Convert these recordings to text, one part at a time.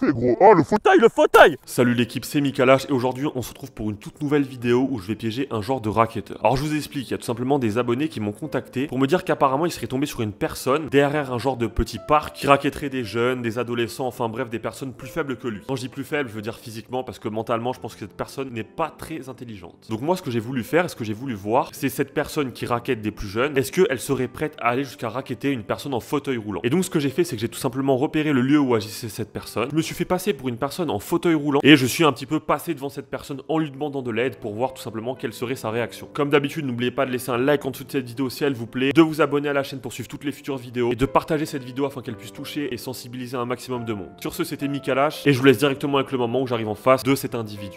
fais, gros? Oh, le fauteuil, le fauteuil! Salut l'équipe, c'est Mikalash et aujourd'hui on se retrouve pour une toute nouvelle vidéo où je vais piéger un genre de racketteur. Alors je vous explique, il y a tout simplement des abonnés qui m'ont contacté pour me dire qu'apparemment ils seraient tombés sur une personne derrière un genre de petit parc qui racketterait des jeunes, des adolescents, enfin bref des personnes plus faibles que lui. Quand je dis plus faible, je veux dire physiquement parce que mentalement je pense que cette personne n'est pas très intelligente. Donc moi ce que j'ai voulu faire et ce que j'ai voulu voir, c'est cette personne qui rackette des plus jeunes, est-ce qu'elle serait prête à aller jusqu'à racketter une personne en fauteuil roulant? Et donc ce que j'ai fait, c'est que j'ai tout simplement repéré le lieu où agissait cette personne. Je me suis fait passer pour une personne en fauteuil roulant et je suis un petit peu passé devant cette personne en lui demandant de l'aide pour voir tout simplement quelle serait sa réaction. Comme d'habitude, n'oubliez pas de laisser un like en dessous de cette vidéo si elle vous plaît, de vous abonner à la chaîne pour suivre toutes les futures vidéos et de partager cette vidéo afin qu'elle puisse toucher et sensibiliser un maximum de monde. Sur ce, c'était Mikalash et je vous laisse directement avec le moment où j'arrive en face de cet individu.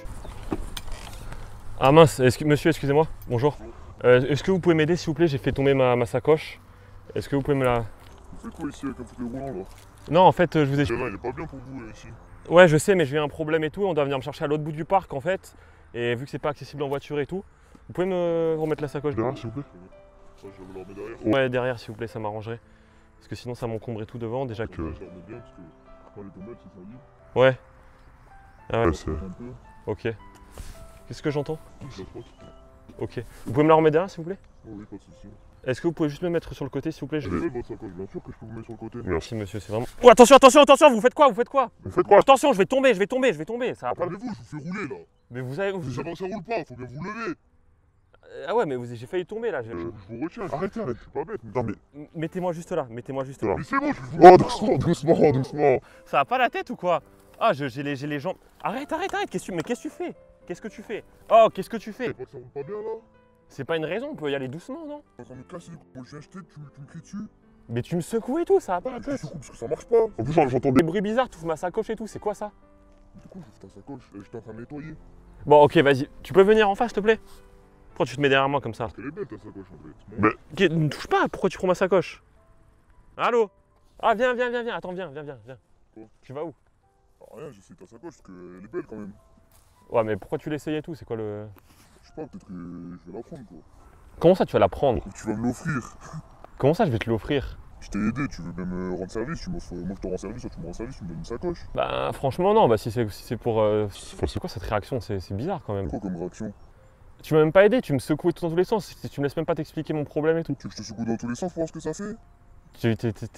Ah mince, monsieur, excusez-moi, bonjour. Est-ce que vous pouvez m'aider s'il vous plaît? J'ai fait tomber ma sacoche. Est-ce que vous pouvez me la... Vous faites quoi ici avec un fauteuil roulant là? Non, en fait, je vous ai... Là, il est pas bien pour vous ici. Ouais, je sais, mais j'ai eu un problème et tout. On doit venir me chercher à l'autre bout du parc en fait. Et vu que c'est pas accessible en voiture et tout, vous pouvez me remettre la sacoche Derrière, s'il vous plaît? Ça, je vais vous la remettre derrière. Ouais, derrière s'il vous plaît, ça m'arrangerait. Parce que sinon ça m'encombrait tout devant déjà. Je la remets bien parce que quand elle est tombée, c'est ça dit. Ouais. Ah ouais, Ouais, c'est... Un peu. ok. Qu'est-ce que j'entends? La frotte. Ok. Vous pouvez me la remettre derrière s'il vous plaît? Oh oui, pas de soucis. Est-ce que vous pouvez juste me mettre sur le côté s'il vous plaît? Je vais votre sacoche, bien sûr que je peux vous mettre sur le côté. Merci monsieur, c'est vraiment... Oh attention, attention, attention, vous faites quoi? Vous faites quoi? Vous faites quoi? Attention, je vais tomber, ça va pas... Parlez-vous, je vous fais rouler là. Mais vous avez... Ça roule pas, faut bien vous lever. Ah ouais, mais j'ai failli tomber là. Je vous retiens. Arrêtez, je suis pas bête. Non mais... Mettez-moi juste là, mettez-moi juste là. Mais c'est bon, je vous... Oh, doucement, doucement, doucement. Ça va pas la tête ou quoi? Ah, j'ai les jambes... Arrête, mais qu'est-ce que tu fais? Qu'est-ce que tu fais? Oh, qu'est-ce que tu fais? C'est pas que ça roule pas bien là? C'est pas une raison, on peut y aller doucement, non? T'es en train de me casser, quand je viens acheter, tu me cries dessus. Mais tu me secoues et tout, ça va pas la Je tête. te coupe parce que ça marche pas. En plus, j'entends Des bruits bizarres, tu ouvres ma sacoche et tout, c'est quoi ça? Du coup, j'ouvre ta sacoche, j'étais en train de nettoyer. Bon, ok, vas-y. Tu peux venir en face, s'il te plaît? Pourquoi tu te mets derrière moi comme ça? Elle est belle ta sacoche en fait. Mais... Ok, ne touche pas, pourquoi tu prends ma sacoche? Allô? Ah, viens, attends, viens. Quoi? Tu vas où? Ah, rien, j'essaie ta sacoche parce qu'elle est belle quand même. Ouais, mais pourquoi tu l'essayes et tout? C'est quoi le... Je sais pas, peut-être que je vais la prendre quoi. Comment ça, tu vas la prendre? Ou tu vas me l'offrir. Comment ça, je vais te l'offrir? Je t'ai aidé, tu veux bien me rendre service, moi je te rends service, toi tu me rends service, tu me donnes une sacoche. Bah, franchement, non, bah si c'est pour... C'est quoi cette réaction? C'est bizarre quand même. Quoi comme réaction? Tu m'as même pas aidé, tu me secoues tout dans tous les sens, tu me laisses même pas t'expliquer mon problème et tout. Tu veux que je te secoue dans tous les sens pour voir ce que ça fait? Tu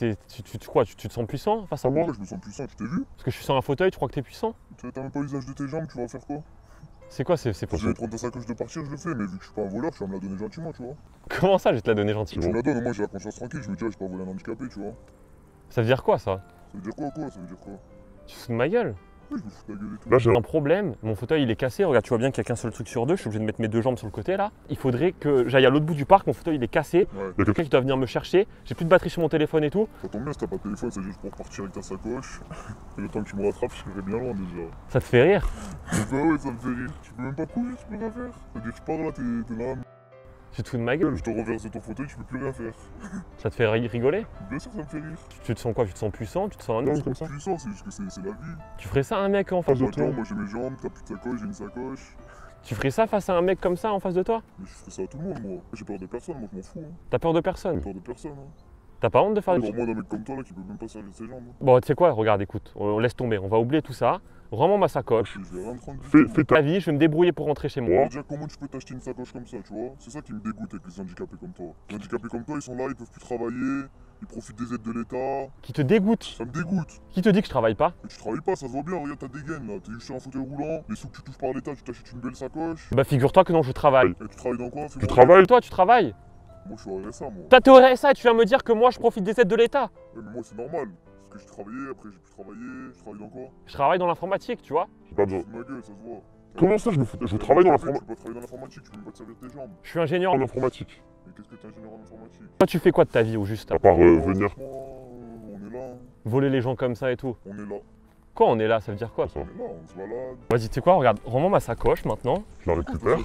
te sens puissant face à moi? Ouais, je me sens puissant, tu t'es vu? Parce que je suis sur un fauteuil, tu crois que t'es puissant? T'as même pas l'usage de tes jambes, tu vas faire quoi? C'est quoi, c'est Si pour... je vais prendre ta sacoche de partir, je le fais, mais vu que je suis pas un voleur, tu vas me la donner gentiment, tu vois. Comment ça, je vais te la donner Si tu gentiment? me la donnes, moi j'ai la conscience tranquille, je me dis, ah, j'ai pas volé un handicapé, tu vois. Ça veut dire quoi, ça? Ça veut dire quoi, Ça veut dire quoi? Tu te fous de ma gueule? Oui, je me fous de ta gueule et tout. Là, j'ai un problème, mon fauteuil il est cassé, regarde, tu vois bien qu'il y a qu'un seul truc sur deux, je suis obligé de mettre mes deux jambes sur le côté là. Il faudrait que j'aille à l'autre bout du parc, mon fauteuil il est cassé, Ouais. il y a quelqu'un qui doit venir me chercher, j'ai plus de batterie sur mon téléphone et tout. Ça tombe bien, si t'as pas de téléphone, c'est juste pour partir avec ta sacoche. Et le temps que tu me rattrapes, je serai bien loin déjà. Ça te fait rire? Bah ouais, ça me fait rire. Tu peux même pas courir, tu peux rien faire. C'est-à-dire que je pars là, t'es là. Tu te fous de ma gueule? Je te renverse de ton fauteuil, tu peux plus rien faire. Ça te fait rigoler? Bien sûr, ça me fait rire. Tu te sens quoi? Tu te sens puissant? Tu te sens un Non, ouf comme ça? puissant, c'est juste que c'est la vie. Tu ferais ça à un mec en face de toi? Attends, moi j'ai mes jambes, t'as plus de sacoche, j'ai une sacoche. Tu ferais ça face à un mec comme ça en face de toi? Mais je ferais ça à tout le monde, moi. J'ai peur de personne, moi je m'en fous. Hein. T'as peur de J'ai personne? peur de personne. Hein. T'as pas honte de faire Pour moi, d'un mec comme toi là qui peut même pas servir ses jambes. Hein. Bon, tu sais quoi? Regarde, écoute, on laisse tomber, on va oublier tout ça. Rends-moi ma sacoche. Je vais rien prendre. Fais ta vie, je vais me débrouiller pour rentrer chez moi. Déjà, comment tu peux t'acheter une sacoche comme ça, tu vois? C'est ça qui me dégoûte avec les handicapés comme toi. Les handicapés comme toi, ils sont là, ils peuvent plus travailler, ils profitent des aides de l'État. Qui te dégoûte? Ça me dégoûte. Qui te dit que je travaille pas? Mais tu travailles pas, ça se voit bien, regarde ta dégaine là. T'es juste sur un fauteuil roulant, les sous que tu touches par l'État, tu t'achètes une belle sacoche. Bah figure-toi que non, je travaille. Et tu travailles dans quoi? Tu travailles? Toi, tu travailles? Moi, je suis au RSA, moi. T'as tes RSA et tu viens me dire que moi, je profite des aides de l'État? Ouais, mais moi, c'est normal. Parce que j'ai travaillé, après j'ai pu travailler, je travaille dans quoi? Je travaille dans l'informatique, tu vois. J'ai pas besoin. Ma gueule, ça se voit. Comment ça, je travaille dans l'informatique? Tu peux pas travailler dans l'informatique, tu peux même pas te servir tes jambes. Je suis ingénieur En informatique. Mais qu'est-ce que t'es ingénieur en informatique? Toi, tu fais quoi de ta vie au juste? À part venir. On est là, hein. Voler les gens comme ça et tout. On est là. Quoi, on est là? Ça veut dire quoi? On est là, on se balade. Vas-y, tu sais quoi? Regarde, rends-moi ma sacoche maintenant. Je la récupère.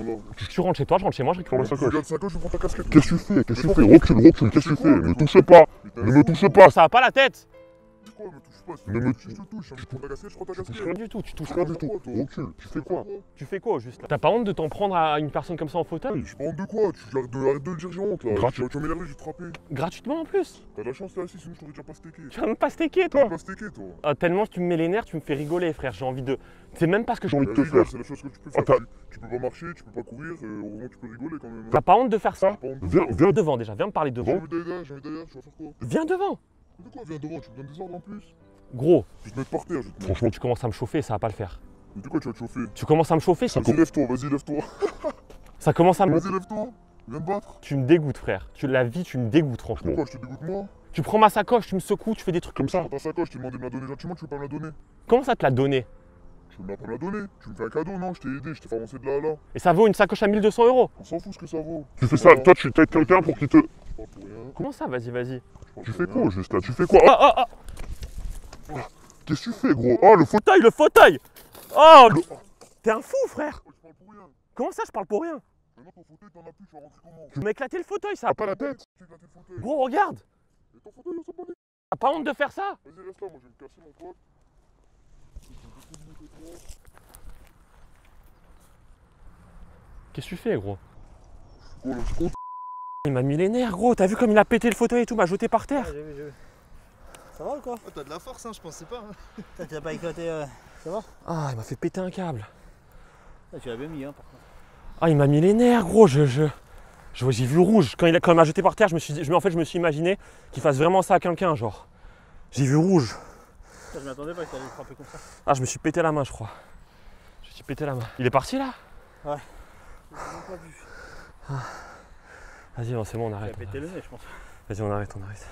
Tu rentres chez toi, je rentre chez moi, je récupère Prends ma la sacoche. sacoche. Regarde sacoche, je prends ta casquette. Qu'est-ce que tu fais? Qu'est-ce que tu fais? Recule, qu'est-ce que tu fais? Ne touchez pas! Ne me touchez pas! Ça va pas la tête? quoi, me touche pas. Ne me Je te touche, je prends ta casquette, je prends ta touche casquette. Rien du tout, tu touches rien rien. du tout. Recule, tu fais quoi? Tu fais quoi juste là? T'as pas honte de t'en prendre à une personne comme ça en fauteuil? J'ai pas honte de quoi, arrête de le dire, j'ai honte là. Gratuit. Tu vas m'énerver, je vais te frapper. Gratuitement en plus. T'as de la chance, t'es assis, sinon je t'aurais déjà pas steaké. Tu vas même pas staker Tu toi. vas pas steaké, toi. Ah, tellement tu me mets les nerfs, tu me fais rigoler frère, j'ai envie de... C'est même pas ce que je... J'ai envie de te Rigole, faire. c'est la chose que tu peux Ah, faire. Tu peux pas marcher, tu peux pas courir, heureusement tu peux rigoler quand même. T'as pas honte de faire ça? Pas honte de Viens, quoi. viens. Devant déjà, viens me parler devant. J'ai envie d'aller derrière, tu vas faire quoi? Viens devant. De quoi, viens devant, tu me donnes des ordres en plus? Gros, Je vais te mettre par terre, je vais te mettre. franchement tu commences à me chauffer, ça va pas le faire. Mais de quoi tu vas te chauffer? Tu commences à me chauffer, ça, Vas-y, lève-toi, vas-y, lève-toi. ça commence à me... Vas-y, lève-toi. Viens te battre. Tu me dégoûtes frère, la vie tu me dégoûtes franchement. Pourquoi je te dégoûte moi? Tu prends ma sacoche, tu me secoues, tu fais des trucs comme ça. Prends ta sacoche, je t'ai demandé de me la donner gentiment, tu veux pas me la donner? Comment ça te l'a donné? Tu veux pas me la donner? Tu me fais un cadeau, non? Je t'ai aidé, je t'ai fait avancer de là à là. Et ça vaut une sacoche à 1200 €. On s'en fout ce que ça vaut. Tu fais ça, toi tu t'aides quelqu'un pour qu'il te... Je parle pour rien. Comment ça? Vas-y, vas-y. je parle Tu pour fais rien. quoi juste là? Tu fais quoi? Ah, ah, ah. Qu'est-ce que tu fais gros? Oh le fauteuil! Le fauteuil. Oh, t'es un fou frère. Oh, je parle pour rien. Comment ça je parle pour rien? Maintenant ton fauteuil, t'en as plus, tu vas rentrer comment? Tu m'as éclaté le fauteuil ça. T'as pas la tête? Tu as éclaté le fauteuil. Gros regarde. Et ton fauteuil, on s'en bat les- T'as pas honte de faire ça? Vas-y, reste là, moi je vais me casser mon pote. Qu'est-ce que tu fais gros? Oh là, je suis content. Il m'a mis les nerfs gros, t'as vu comme il a pété le fauteuil et tout, m'a jeté par terre. J'ai vu. Ça va ou quoi? Oh, t'as de la force, hein, je pensais pas. Hein. Tu l'as pas éclaté, ça va? Ah il m'a fait péter un câble. Ah, tu l'as bien mis, hein, par contre. Ah il m'a mis les nerfs gros, j'ai vu rouge. Quand il m'a jeté par terre, en fait je me suis imaginé qu'il fasse vraiment ça à quelqu'un genre. J'ai vu rouge. Je m'attendais pas que t'allais le frapper comme ça. Ah je me suis pété la main je crois. Je me suis pété la main. Il est parti là? Ouais. J'ai même pas vu. Vas-y c'est bon on Tu arrête. as pété le nez, je pense. Vas-y on arrête.